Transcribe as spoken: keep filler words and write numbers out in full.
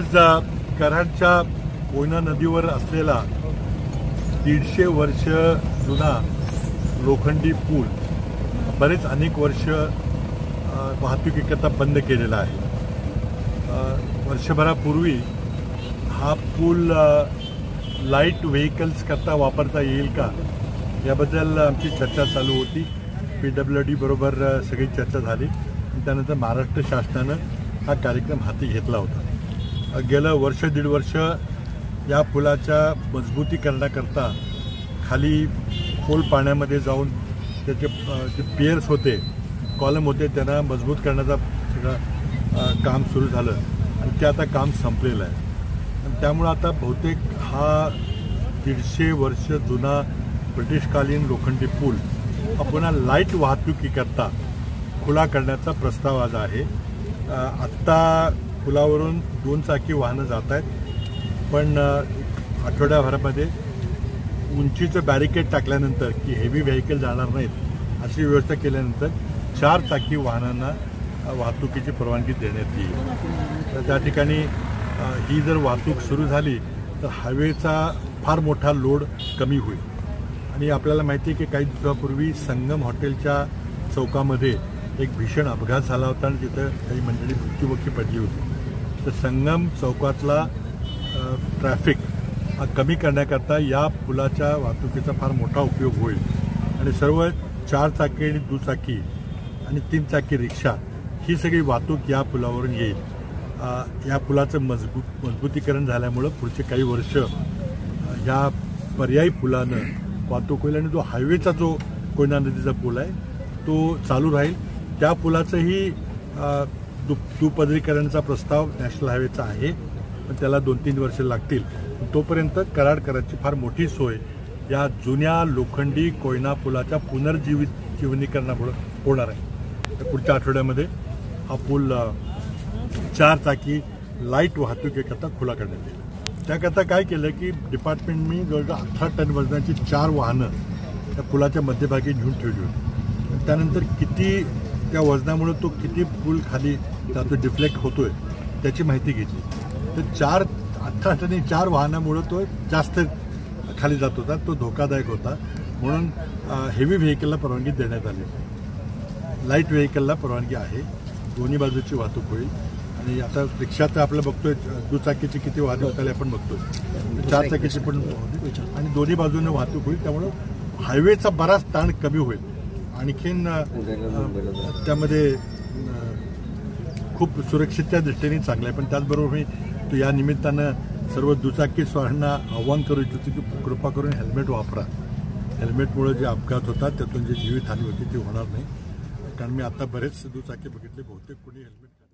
आज कराडच्या कोयना नदीवर असलेला दीडशे वर्ष जुना लोखंडी पूल बरेच अनेक वर्ष वाहतुकीकरता बंद केलेला आहे। वर्षभरापूर्वी हा पूल लाईट व्हेकल्स करता वापरता येईल का याबद्दल आमची चर्चा चालू होती। पी डब्ल्यू डी बरोबर सगळी चर्चा झाली। त्यानंतर महाराष्ट्र शासनानं हा कार्यक्रम हाती घेतला होता। गेलं वर्ष दीड वर्ष या पुलाच्या मजबूतीकरणाकरता खाली खोल पाण्यामध्ये जाऊन त्याचे जे पियर्स होते, कॉलम होते, त्यांना मजबूत करण्याचा सगळं काम सुरू झालं आणि ते आता काम संपलेलं आहे। आणि त्यामुळे आता बहुतेक हा दीडशे वर्ष जुना ब्रिटिशकालीन लोखंडी पूल हा पुन्हा लाईट वाहतुकीकरता खुला करण्याचा प्रस्ताव आज आहे। आत्ता पुलावरून दोन चाकी वाहनं जात आहेत, पण आठवड्याभरामध्ये उंचीचं बॅरिकेड टाकल्यानंतर की हेवी व्हेकल जाणार नाहीत अशी व्यवस्था केल्यानंतर चार चाकी वाहनांना वाहतुकीची परवानगी देण्यात येईल। तर त्या ठिकाणी ही जर वाहतूक सुरू झाली तर हायवेचा फार मोठा लोड कमी होईल। आणि आपल्याला माहिती आहे की काही दिवसापूर्वी संगम हॉटेलच्या चौकामध्ये एक भीषण अपघात झाला होता आणि तिथं काही मंडळी मृत्युमुखी पडली होती। तर संगम चौकातला ट्रॅफिक हा कमी करण्याकरता या पुलाच्या वाहतुकीचा फार मोठा उपयोग होईल आणि सर्व चार चाकी आणि दुचाकी आणि तीन चाकी रिक्षा ही सगळी वाहतूक या पुलावरून येईल। या पुलाचं मजबूत मजबूतीकरण झाल्यामुळं पुढचे काही वर्ष या पर्यायी पुलानं वाहतूक होईल आणि जो हायवेचा जो कोयना नदीचा पूल आहे तो चालू राहील। त्या पुलाचंही दु दुपदरीकरणाचा प्रस्ताव नॅशनल हायवेचा आहे, पण त्याला दोन तीन वर्ष लागतील। तोपर्यंत कराडकरांची फार मोठी सोय या जुन्या लोखंडी कोयना पुलाच्या पुनर्जीवित जीवनीकरणामुळे होणार आहे। तर पुढच्या आठवड्यामध्ये हा पूल चार चाकी लाईट वाहतुकीकरता खुला करण्यात येईल। त्याकरता काय केलं की डिपार्टमेंटनी जवळजवळ अठरा टन वजनाची चार वाहनं त्या पुलाच्या मध्यभागी घेऊन ठेवली होती। त्यानंतर किती त्या वजनामुळे तो किती पूल खाली जातो, डिफ्लेक्ट होतोय त्याची माहिती घेतली। तर चार अठरा टनी चार वाहनामुळे तो जास्त खाली जात होता, तो धोकादायक होता, म्हणून हेवी व्हेकलला परवानगी देण्यात आली। लाईट व्हेकलला परवानगी आहे, दोन्ही बाजूची वाहतूक होईल। आणि आता रिक्षाचं आपलं बघतोय, दुचाकीची किती वाहतूक झाली आपण बघतोय, चार चाकीची पण आणि दोन्ही बाजूने वाहतूक होईल। त्यामुळं हायवेचा बराच ताण कमी होईल। आणखीन त्यामध्ये खूप सुरक्षेच्या दृष्टीने चांगलं आहे। पण त्याचबरोबर मी तो या निमित्तानं सर्व दुचाकी स्वारांना आव्हान करू इच्छितो की कृपा करून हेल्मेट वापरा। हेल्मेटमुळे जे अपघात होतात त्यातून जी जीवितहानी होती ती होणार नाही। कारण मी आता बरेच दुचाकी बघितले, बहुतेक कोणी हेल्मेट